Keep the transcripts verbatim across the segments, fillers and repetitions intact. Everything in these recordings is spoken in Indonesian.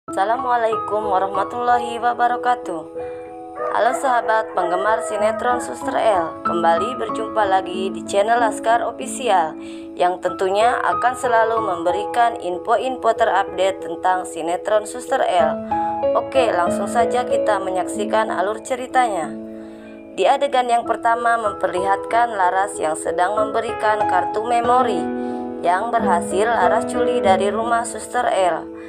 Assalamualaikum warahmatullahi wabarakatuh. Halo sahabat penggemar sinetron Suster El, kembali berjumpa lagi di channel Laskar Official yang tentunya akan selalu memberikan info-info terupdate tentang sinetron Suster El. Oke, langsung saja kita menyaksikan alur ceritanya. Di adegan yang pertama memperlihatkan Laras yang sedang memberikan kartu memori yang berhasil Laras curi dari rumah Suster El.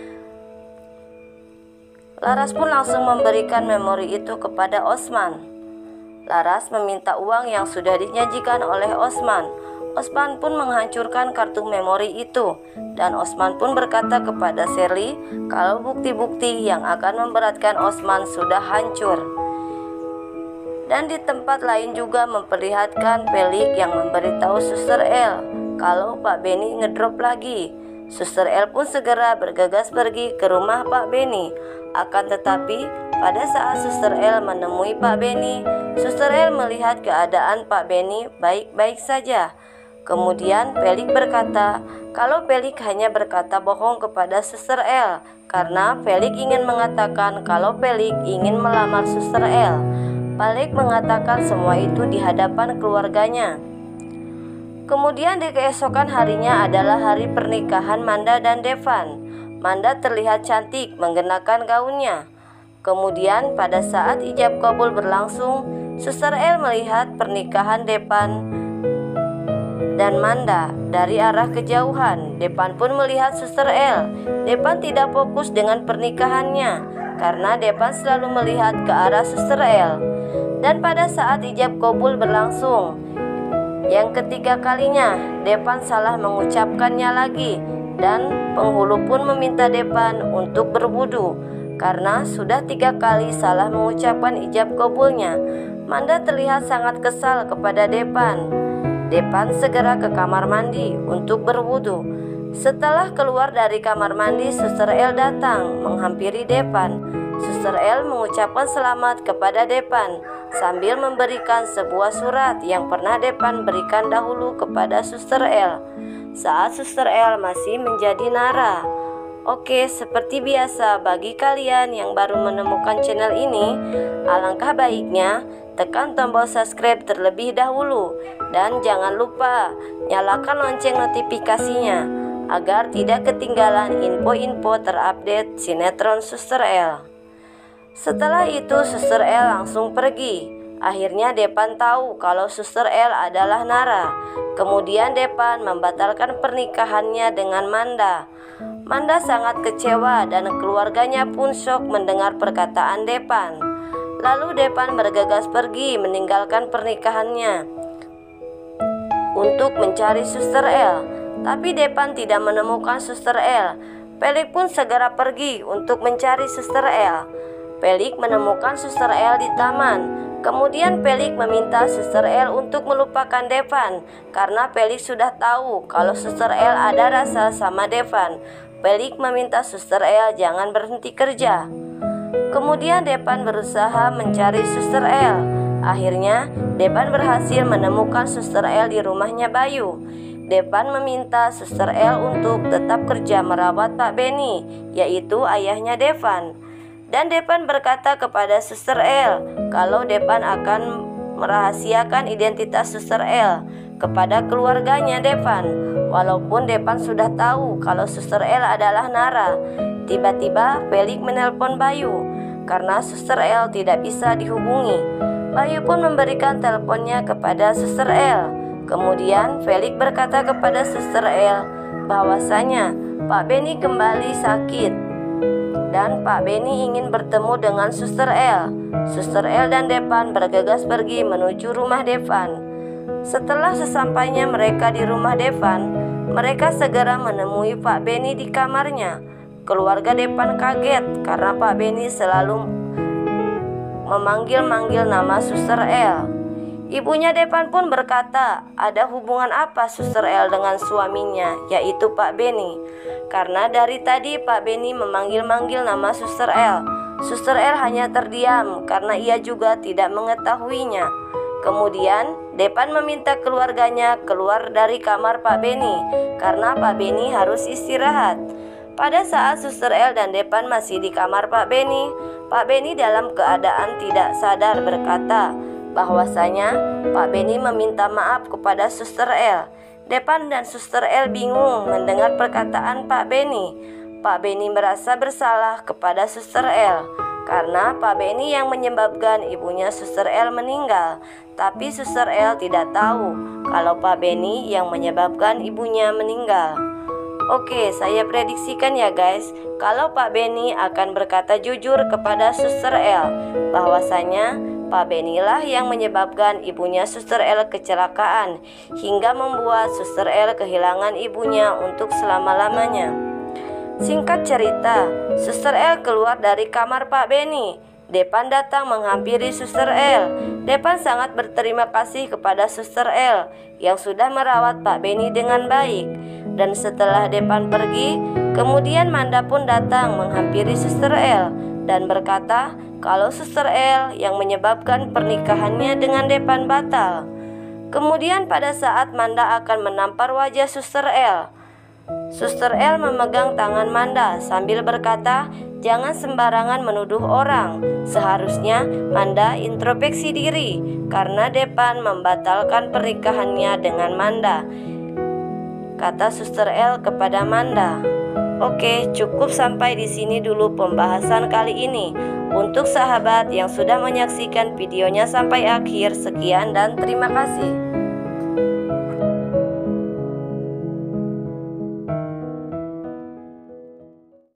Laras pun langsung memberikan memori itu kepada Osman. Laras meminta uang yang sudah dijanjikan oleh Osman. Osman pun menghancurkan kartu memori itu, dan Osman pun berkata kepada Sherly kalau bukti-bukti yang akan memberatkan Osman sudah hancur. Dan di tempat lain juga memperlihatkan Pelik yang memberitahu Suster El kalau Pak Benny ngedrop lagi. Suster El pun segera bergegas pergi ke rumah Pak Benny. Akan tetapi pada saat Suster El menemui Pak Benny, Suster El melihat keadaan Pak Benny baik-baik saja. Kemudian Pelik berkata kalau Pelik hanya berkata bohong kepada Suster El karena Pelik ingin mengatakan kalau Pelik ingin melamar Suster El. Pelik mengatakan semua itu di hadapan keluarganya. Kemudian di keesokan harinya adalah hari pernikahan Manda dan Devan. Manda terlihat cantik mengenakan gaunnya. Kemudian pada saat ijab kabul berlangsung, Suster El melihat pernikahan Devan dan Manda dari arah kejauhan. Devan pun melihat Suster El. Devan tidak fokus dengan pernikahannya karena Devan selalu melihat ke arah Suster El. Dan pada saat ijab kabul berlangsung yang ketiga kalinya, Devan salah mengucapkannya lagi. Dan penghulu pun meminta Devan untuk berwudu karena sudah tiga kali salah mengucapkan ijab kabulnya. Manda terlihat sangat kesal kepada Devan. Devan segera ke kamar mandi untuk berwudu. Setelah keluar dari kamar mandi, Suster El datang menghampiri Devan. Suster El mengucapkan selamat kepada Devan sambil memberikan sebuah surat yang pernah Devan berikan dahulu kepada Suster El saat Suster El masih menjadi Nara. Oke, seperti biasa bagi kalian yang baru menemukan channel ini, alangkah baiknya tekan tombol subscribe terlebih dahulu dan jangan lupa nyalakan lonceng notifikasinya agar tidak ketinggalan info-info terupdate sinetron Suster El. Setelah itu Suster El langsung pergi. Akhirnya Devan tahu kalau Suster El adalah Nara. Kemudian Devan membatalkan pernikahannya dengan Manda. Manda sangat kecewa dan keluarganya pun syok mendengar perkataan Devan. Lalu Devan bergegas pergi meninggalkan pernikahannya untuk mencari Suster El. Tapi Devan tidak menemukan Suster El. Pelik pun segera pergi untuk mencari Suster El. Pelik menemukan Suster El di taman. Kemudian Pelik meminta Suster El untuk melupakan Devan karena Pelik sudah tahu kalau Suster El ada rasa sama Devan. Pelik meminta Suster El jangan berhenti kerja. Kemudian Devan berusaha mencari Suster El. Akhirnya Devan berhasil menemukan Suster El di rumahnya Bayu. Devan meminta Suster El untuk tetap kerja merawat Pak Benny, yaitu ayahnya Devan. Dan Devan berkata kepada Suster El kalau Devan akan merahasiakan identitas Suster El kepada keluarganya Devan. Walaupun Devan sudah tahu kalau Suster El adalah Nara. Tiba-tiba Pelik menelpon Bayu karena Suster El tidak bisa dihubungi. Bayu pun memberikan teleponnya kepada Suster El. Kemudian Pelik berkata kepada Suster El bahwasanya Pak Benny kembali sakit dan Pak Benny ingin bertemu dengan Suster El. Suster El dan Devan bergegas pergi menuju rumah Devan. Setelah sesampainya mereka di rumah Devan, mereka segera menemui Pak Benny di kamarnya. Keluarga Devan kaget karena Pak Benny selalu memanggil-manggil nama Suster El. Ibunya Devan pun berkata, ada hubungan apa Suster El dengan suaminya, yaitu Pak Benny? Karena dari tadi Pak Benny memanggil-manggil nama Suster El. Suster El hanya terdiam karena ia juga tidak mengetahuinya. Kemudian Devan meminta keluarganya keluar dari kamar Pak Benny karena Pak Benny harus istirahat. Pada saat Suster El dan Depan masih di kamar Pak Benny, Pak Benny dalam keadaan tidak sadar berkata bahwasanya Pak Benny meminta maaf kepada Suster El. Depan dan Suster El bingung mendengar perkataan Pak Benny. Pak Benny merasa bersalah kepada Suster El karena Pak Benny yang menyebabkan ibunya Suster El meninggal. Tapi Suster El tidak tahu kalau Pak Benny yang menyebabkan ibunya meninggal. Oke, saya prediksikan ya guys, kalau Pak Benny akan berkata jujur kepada Suster El bahwasanya Pak Benny lah yang menyebabkan ibunya Suster El kecelakaan hingga membuat Suster El kehilangan ibunya untuk selama-lamanya. Singkat cerita, Suster El keluar dari kamar Pak Benny. Depan datang menghampiri Suster El. Depan sangat berterima kasih kepada Suster El yang sudah merawat Pak Benny dengan baik. Dan setelah Depan pergi, kemudian Manda pun datang menghampiri Suster El dan berkata kalau Suster El yang menyebabkan pernikahannya dengan Depan batal. Kemudian pada saat Manda akan menampar wajah Suster El, Suster El memegang tangan Manda sambil berkata, jangan sembarangan menuduh orang. Seharusnya Manda introspeksi diri karena Depan membatalkan pernikahannya dengan Manda, kata Suster El kepada Manda. Oke, cukup sampai di sini dulu pembahasan kali ini. Untuk sahabat yang sudah menyaksikan videonya sampai akhir, sekian dan terima kasih.